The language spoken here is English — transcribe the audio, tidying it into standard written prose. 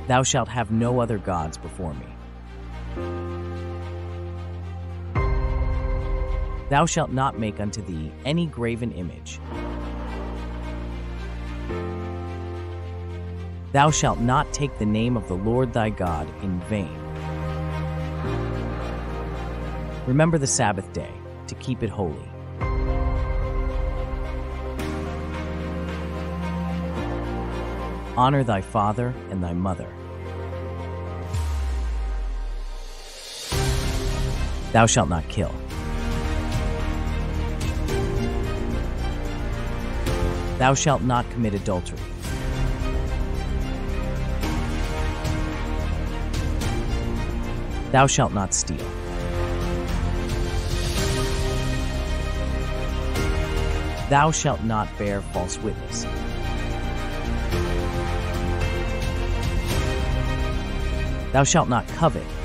Thou shalt have no other gods before me. Thou shalt not make unto thee any graven image. Thou shalt not take the name of the Lord thy God in vain. Remember the Sabbath day, to keep it holy. Honor thy father and thy mother. Thou shalt not kill. Thou shalt not commit adultery. Thou shalt not steal. Thou shalt not bear false witness. Thou shalt not covet